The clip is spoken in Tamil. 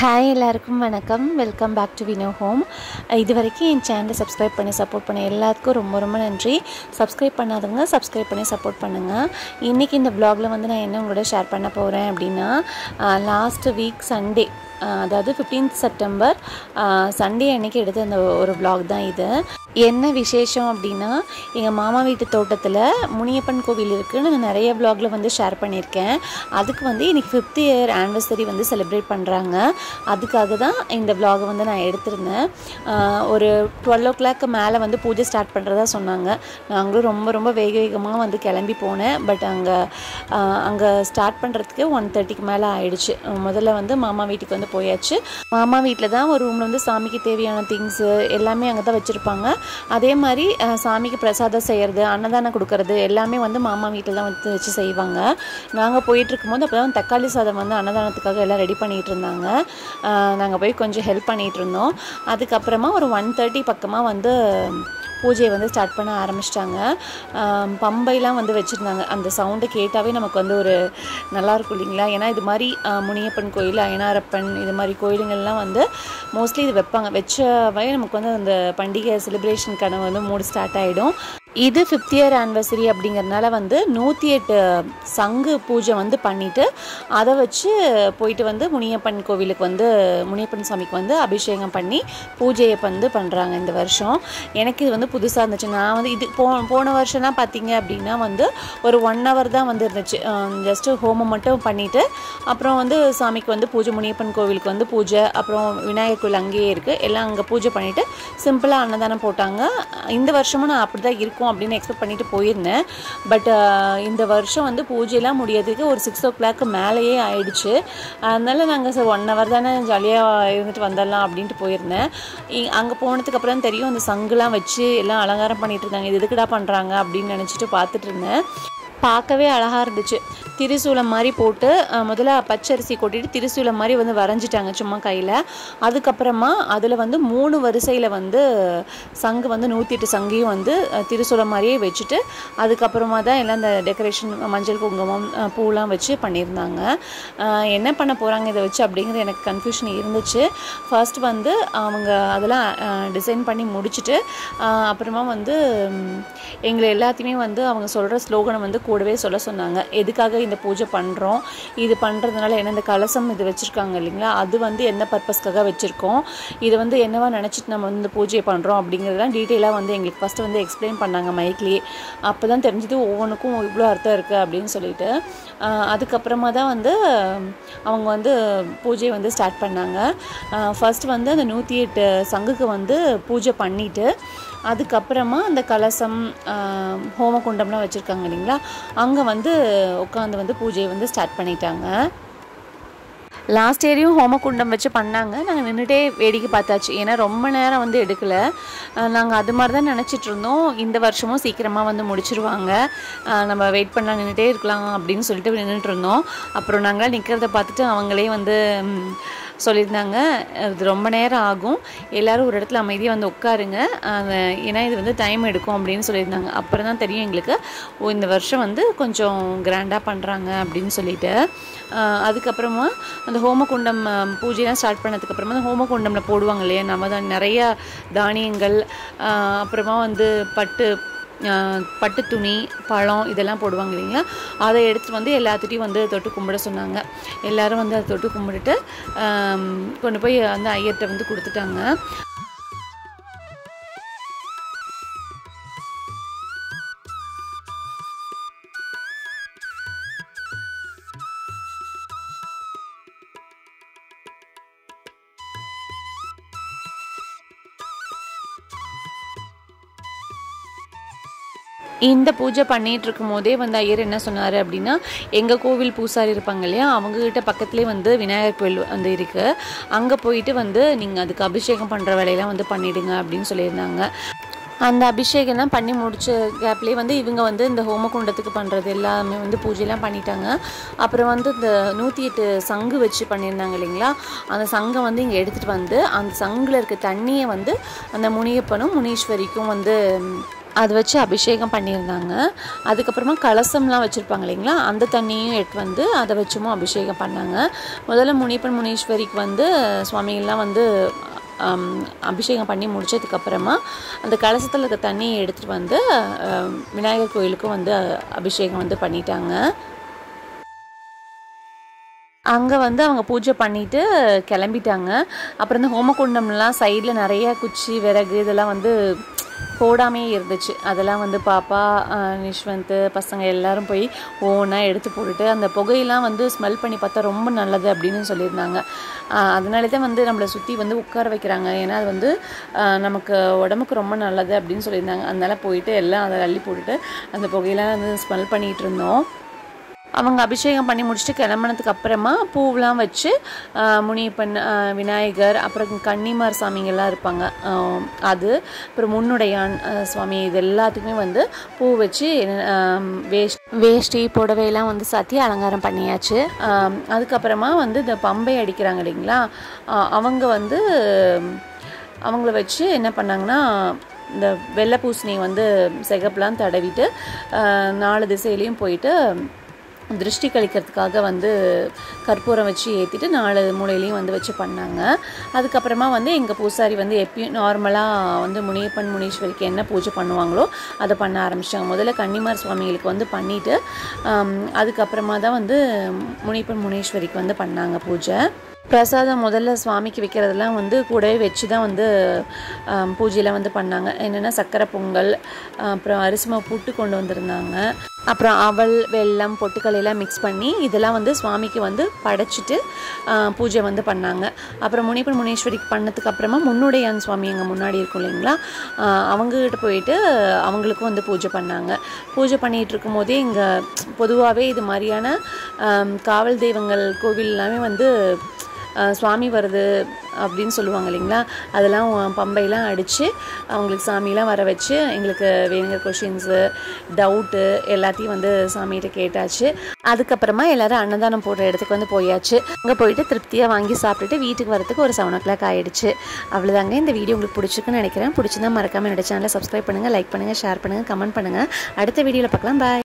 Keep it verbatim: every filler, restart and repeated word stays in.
ஹாய் எல்லாருக்கும் வணக்கம். Welcome back to Vino home. இது வரைக்கும் என் சேனலை சப்ஸ்கிரைப் பண்ணி சப்போர்ட் பண்ண எல்லாத்துக்கும் ரொம்ப ரொம்ப நன்றி. சப்ஸ்கிரைப் பண்ணாதவங்க சப்ஸ்கிரைப் பண்ணி சப்போர்ட் பண்ணுங்கள். இன்றைக்கி இந்த வ்ளாகில் வந்து நான் என்ன உங்களோட ஷேர் பண்ண போகிறேன் அப்படின்னா, லாஸ்ட் வீக் சண்டே, அதாவது ஃபிஃப்டீன்த் செப்டம்பர் சண்டே அன்றைக்கி எடுத்த அந்த ஒரு வ்ளாக் தான் இது. என்ன விசேஷம் அப்படின்னா, எங்கள் மாமா வீட்டு தோட்டத்தில் முனியப்பன் கோவில் இருக்குதுன்னு நான் நிறைய வ்ளாகில் வந்து ஷேர் பண்ணியிருக்கேன். அதுக்கு வந்து இன்றைக்கி ஃபிஃப்த் இயர் ஆனிவர்சரி வந்து செலிப்ரேட் பண்ணுறாங்க. அதுக்காக தான் இந்த வ்ளாகை வந்து நான் எடுத்திருந்தேன். ஒரு டுவெல் ஓ கிளாக்கு மேலே வந்து பூஜை ஸ்டார்ட் பண்ணுறதா சொன்னாங்க. நாங்களும் ரொம்ப ரொம்ப வேக வேகமாக வந்து கிளம்பி போனேன். பட் அங்கே அங்கே ஸ்டார்ட் பண்ணுறதுக்கு ஒன் தேர்ட்டிக்கு மேலே ஆயிடுச்சு. முதல்ல வந்து மாமா வீட்டுக்கு வந்து போயாச்சு. மாமா வீட்டில் தான் ஒரு ரூமில் வந்து சாமிக்கு தேவையான திங்ஸு எல்லாமே அங்கே தான் வச்சுருப்பாங்க. அதே மாதிரி சாமிக்கு பிரசாதம் செய்கிறது, அன்னதானம் கொடுக்கறது எல்லாமே வந்து மாமா வீட்டில் தான் வந்து வச்சு செய்வாங்க. நாங்கள் போயிட்டுருக்கும்போது அப்போ தான் தக்காளி சாதம் வந்து அன்னதானத்துக்காக எல்லாம் ரெடி பண்ணிகிட்டு இருந்தாங்க. நாங்கள் போய் கொஞ்சம் ஹெல்ப் பண்ணிகிட்டு இருந்தோம். அதுக்கப்புறமா ஒரு ஒன் தேர்ட்டி பக்கமாக வந்து பூஜையை வந்து ஸ்டார்ட் பண்ண ஆரம்பிச்சிட்டாங்க. பம்பைலாம் வந்து வச்சுருந்தாங்க. அந்த சவுண்டை கேட்டாவே நமக்கு வந்து ஒரு நல்லாயிருக்கும் இல்லைங்களா? ஏன்னா இது மாதிரி முனியப்பன் கோயில், அய்யனாரப்பன் இது மாதிரி கோயிலுங்கள்லாம் வந்து மோஸ்ட்லி இது வைப்பாங்க. வச்சவே நமக்கு வந்து அந்த பண்டிகை செலிப்ரேஷனுக்கான வந்து மூடு ஸ்டார்ட் ஆகிடும். இது ஃபிஃப்த் இயர் ஆனிவர்சரி அப்படிங்கிறதுனால வந்து நூற்றி எட்டு சங்கு பூஜை வந்து பண்ணிவிட்டு அதை வச்சு போயிட்டு வந்து முனியப்பன் கோவிலுக்கு வந்து முனியப்பன் சாமிக்கு வந்து அபிஷேகம் பண்ணி பூஜையை வந்து பண்ணுறாங்க இந்த வருஷம். எனக்கு இது வந்து புதுசாக இருந்துச்சு. நான் வந்து இது போ போன வருஷம்லாம் பார்த்தீங்க அப்படின்னா வந்து ஒரு ஒன் ஹவர் தான் வந்து இருந்துச்சு. ஜஸ்ட்டு ஹோமம் மட்டும் பண்ணிவிட்டு அப்புறம் வந்து சாமிக்கு வந்து பூஜை, முனியப்பன் கோவிலுக்கு வந்து பூஜை, அப்புறம் விநாயகர் கோவில் அங்கேயே இருக்குது, எல்லாம் அங்கே பூஜை பண்ணிவிட்டு சிம்பிளாக அன்னதானம் போட்டாங்க. இந்த வருஷமும் நான் அப்படி தான் இருக்கும் அப்படின்னு எக்ஸ்பெக்ட் பண்ணிட்டு போயிருந்தேன். பட் இந்த வருஷம் வந்து பூஜையெல்லாம் முடியறதுக்கு ஒரு சிக்ஸ் ஓ கிளாக்கு மேலேயே ஆயிடுச்சு. அதனால நாங்கள் சார் ஒன் ஹவர் தானே ஜாலியாக இருந்துட்டு வந்துடலாம் அப்படின்ட்டு போயிருந்தேன். அங்கே போனதுக்கு அப்புறம் தெரியும், அந்த சங்குலாம் வச்சு எல்லாம் அலங்காரம் பண்ணிட்டு இருந்தாங்க. இது எதுக்குடா பண்ணுறாங்க அப்படின்னு நினச்சிட்டு பார்த்துட்டு இருந்தேன். பார்க்கவே அழகாக இருந்துச்சு. திரிசூலம் மாதிரி போட்டு முதல்ல பச்சரிசி கொட்டிட்டு திரிசூலம் மாதிரி வந்து வரைஞ்சிட்டாங்க சும்மா கையில். அதுக்கப்புறமா அதில் வந்து மூணு வரிசையில் வந்து சங்கு வந்து நூற்றி எட்டு சங்கையும் வந்து திரிசூலம் மாதிரியே வச்சுட்டு அதுக்கப்புறமா தான் எல்லாம் இந்த டெக்கரேஷன் மஞ்சள் குங்குமம் பூலாம் வச்சு பண்ணியிருந்தாங்க. என்ன பண்ண போகிறாங்க இதை வச்சு அப்படிங்கிறது எனக்கு கன்ஃபியூஷன் இருந்துச்சு. ஃபர்ஸ்ட் வந்து அவங்க அதெல்லாம் டிசைன் பண்ணி முடிச்சுட்டு அப்புறமா வந்து எங்களை எல்லாத்தையுமே வந்து அவங்க சொல்கிற ஸ்லோகனை வந்து கூடவே சொல்ல சொன்னாங்க. எதுக்காக இந்த பூஜை பண்ணுறோம், இது பண்ணுறதுனால என்ன, இந்த கலசம் இது வச்சுருக்காங்க இல்லைங்களா, அது வந்து என்ன பர்பஸ்க்காக வச்சுருக்கோம், இது வந்து என்னவா நினச்சிட்டு நம்ம வந்து பூஜை பண்ணுறோம் அப்படிங்கிறதுலாம் டீட்டெயிலாக வந்து எங்களுக்கு ஃபஸ்ட்டு வந்து எக்ஸ்பிளைன் பண்ணாங்க மைக்லேயே. அப்போ தான் தெரிஞ்சது ஒவ்வொன்றுக்கும் இவ்வளோ அர்த்தம் இருக்குது அப்படின்னு சொல்லிட்டு. அதுக்கப்புறமா தான் வந்து அவங்க வந்து பூஜையை வந்து ஸ்டார்ட் பண்ணாங்க. ஃபர்ஸ்ட் வந்து அந்த நூற்றி எட்டு சங்குக்கு வந்து பூஜை பண்ணிவிட்டு அதுக்கப்புறமா அந்த கலசம் ஹோமகுண்டம்லாம் வச்சுருக்காங்க இல்லைங்களா, அங்கே வந்து உட்காந்து வந்து பூஜையை வந்து ஸ்டார்ட் பண்ணிட்டாங்க. லாஸ்ட் இயரையும் ஹோமகுண்டம் வச்சு பண்ணாங்க. நாங்கள் நின்றுட்டே வேடிக்கை பார்த்தாச்சு. ஏன்னா ரொம்ப நேரம் வந்து எடுக்கலை. நாங்கள் அது மாதிரி தான் நினச்சிட்டு இருந்தோம். இந்த வருஷமும் சீக்கிரமாக வந்து முடிச்சிருவாங்க, நம்ம வெயிட் பண்ணலாம், நின்றுட்டே இருக்கலாம் அப்படின்னு சொல்லிட்டு நின்றுட்டு இருந்தோம். அப்புறம் நாங்களாம் நிற்கிறத பார்த்துட்டு அவங்களே வந்து சொல்லியிருந்தாங்க, இது ரொம்ப நேரம் ஆகும், எல்லோரும் ஒரு இடத்துல அமைதியாக வந்து உட்காருங்க, ஏன்னா இது வந்து டைம் எடுக்கும் அப்படின்னு சொல்லியிருந்தாங்க. அப்புறம் தான் தெரியும் எங்களுக்கு, ஓ இந்த வருஷம் வந்து கொஞ்சம் கிராண்டாக பண்ணுறாங்க அப்படின்னு சொல்லிட்டு. அதுக்கப்புறமா அந்த ஹோமகுண்டம் பூஜைலாம் ஸ்டார்ட் பண்ணதுக்கப்புறமா அந்த ஹோமகுண்டமில் போடுவாங்க இல்லையா நம்ம தான் நிறையா தானியங்கள், அப்புறமா வந்து பட்டு பட்டு துணி, பழம் இதெல்லாம் போடுவாங்க இல்லைங்களா, அதை எடுத்துகிட்டு வந்து எல்லாத்துட்டையும் வந்து தொட்டு கும்பிட சொன்னாங்க. எல்லோரும் வந்து அதை தொட்டு கும்பிட்டுட்டு கொண்டு போய் அந்த ஐயர்கிட்ட வந்து கொடுத்துட்டாங்க. இந்த பூஜை பண்ணிகிட்டு இருக்கும் போதே வந்து ஐயர் என்ன சொன்னார் அப்படின்னா, எங்கள் கோவில் பூசாரி இருப்பாங்க இல்லையா, அவங்கக்கிட்ட பக்கத்துலேயே வந்து விநாயகர் கோவில் வந்து இருக்குது, அங்கே போயிட்டு வந்து நீங்கள் அதுக்கு அபிஷேகம் பண்ணுற வேலையெல்லாம் வந்து பண்ணிவிடுங்க அப்படின்னு சொல்லியிருந்தாங்க. அந்த அபிஷேகம்லாம் பண்ணி முடிச்ச கேப்லேயே வந்து இவங்க வந்து இந்த ஹோமகுண்டத்துக்கு பண்ணுறது எல்லாமே வந்து பூஜையெல்லாம் பண்ணிட்டாங்க. அப்புறம் வந்து இந்த நூற்றி எட்டு சங்கு வச்சு பண்ணியிருந்தாங்க இல்லைங்களா, அந்த சங்கை வந்து இங்கே எடுத்துகிட்டு வந்து அந்த சங்கில் இருக்க தண்ணியை வந்து அந்த முனியப்பனும் முனீஸ்வரிக்கும் வந்து அது வச்சு அபிஷேகம் பண்ணியிருந்தாங்க. அதுக்கப்புறமா கலசம்லாம் வச்சுருப்பாங்க இல்லைங்களா, அந்த தண்ணியும் எடுத்து வந்து அதை வச்சும் அபிஷேகம் பண்ணாங்க. முதல்ல முனியப்பன் முனீஸ்வரிக்கு வந்து சுவாமிகள்லாம் வந்து அபிஷேகம் பண்ணி முடிச்சதுக்கப்புறமா அந்த கலசத்தில் இருக்க தண்ணியை எடுத்துகிட்டு வந்து விநாயகர் கோயிலுக்கும் வந்து அபிஷேகம் வந்து பண்ணிட்டாங்க. அங்கே வந்து அவங்க பூஜை பண்ணிவிட்டு கிளம்பிட்டாங்க. அப்புறம் இந்த ஹோமகுண்டம்லாம் சைடில் நிறைய குச்சி விறகு இதெல்லாம் வந்து போடாமே இருந்துச்சு. அதெல்லாம் வந்து பாப்பா நிஷ்வந்த் பசங்க எல்லோரும் போய் ஒவ்வொன்றா எடுத்து போட்டுட்டு அந்த புகையெல்லாம் வந்து ஸ்மெல் பண்ணி பார்த்தா ரொம்ப நல்லது அப்படின்னு சொல்லியிருந்தாங்க. அதனால தான் வந்து நம்மளை சுற்றி வந்து உட்கார வைக்கிறாங்க. ஏன்னா அது வந்து நமக்கு உடம்புக்கு ரொம்ப நல்லது அப்படின்னு சொல்லியிருந்தாங்க. அதனால போயிட்டு எல்லாம் அதை அள்ளி போட்டுட்டு அந்த புகையெல்லாம் வந்து ஸ்மெல் பண்ணிகிட்டு இருந்தோம். அவங்க அபிஷேகம் பண்ணி முடிச்சுட்டு கிளம்புனதுக்கு அப்புறமா பூவெலாம் வச்சு முனியப்பன் விநாயகர் அப்புறம் கன்னிமார் சாமிங்கள்லாம் இருப்பாங்க, அது அப்புறம் முன்னுடையான் சுவாமி இது எல்லாத்துக்குமே வந்து பூ வச்சு வேஷ்ட் வேஷ்டி புடவையெல்லாம் வந்து சாத்தி அலங்காரம் பண்ணியாச்சு. அதுக்கப்புறமா வந்து இந்த பம்பை அடிக்கிறாங்க இல்லைங்களா, அவங்க வந்து அவங்கள வச்சு என்ன பண்ணாங்கன்னா இந்த வெள்ளை பூசணி வந்து சிகப்புலாம் தடவிட்டு நாலு திசையிலையும் போயிட்டு திருஷ்டி கழிக்கிறதுக்காக வந்து கற்பூரம் வச்சு ஏற்றிட்டு நாலு மூலையிலையும் வந்து வச்சு பண்ணாங்க. அதுக்கப்புறமா வந்து எங்கள் பூசாரி வந்து எப்பயும் நார்மலாக வந்து முனியப்பன் முனீஸ்வரிக்கு என்ன பூஜை பண்ணுவாங்களோ அதை பண்ண ஆரம்பித்தாங்க. முதல்ல கன்னிமார் சுவாமிகளுக்கு வந்து பண்ணிவிட்டு அதுக்கப்புறமா தான் வந்து முனியப்பன் முனீஸ்வரிக்கு வந்து பண்ணாங்க பூஜை. பிரசாதம் முதல்ல சுவாமிக்கு வைக்கிறதெல்லாம் வந்து கூடவே வச்சு தான் வந்து பூஜையில் வந்து பண்ணாங்க. என்னென்னா சக்கரை பொங்கல், அப்புறம் அரிசிமா புட்டு கொண்டு வந்திருந்தாங்க, அப்புறம் அவல் வெல்லம் பொட்டுக்கலையெல்லாம் மிக்ஸ் பண்ணி இதெல்லாம் வந்து சுவாமிக்கு வந்து படைச்சிட்டு பூஜை வந்து பண்ணாங்க. அப்புறம் முனியப்பன் முனீஸ்வரிக்கு பண்ணதுக்கு அப்புறமா முன்னுடையான் சுவாமி எங்கள் முன்னாடி இருக்கும் இல்லைங்களா, அவங்ககிட்ட போயிட்டு அவங்களுக்கும் வந்து பூஜை பண்ணாங்க. பூஜை பண்ணிகிட்டு இருக்கும் போதே இங்கே பொதுவாகவே இது மாதிரியான காவல் தெய்வங்கள் கோவில் எல்லாமே வந்து சுவாமி வருது அப்படின்னு சொல்லுவாங்க இல்லைங்களா, அதெல்லாம் பம்பையெல்லாம் அடித்து அவங்களுக்கு சாமியெலாம் வர வச்சு எங்களுக்கு வேணுங்கிற கொஷின்ஸு டவுட்டு எல்லாத்தையும் வந்து சாமிகிட்ட கேட்டாச்சு. அதுக்கப்புறமா எல்லோரும் அன்னதானம் போடுற இடத்துக்கு வந்து போயாச்சு. அங்கே போயிட்டு திருப்தியாக வாங்கி சாப்பிட்டுட்டு வீட்டுக்கு வரதுக்கு ஒரு செவன் ஓ கிளாக் ஆகிடுச்சு. அவ்வளோதாங்க. இந்த வீடியோ உங்களுக்கு பிடிச்சிருக்குன்னு நினைக்கிறேன். பிடிச்சிருந்தா மறக்காமல் என்னோட சேனலை சப்ஸ்கிரைப் பண்ணுங்கள், லைக் பண்ணுங்கள், ஷேர் பண்ணுங்கள், கமெண்ட் பண்ணுங்கள். அடுத்த வீடியோவில் பார்க்கலாம். பாய்.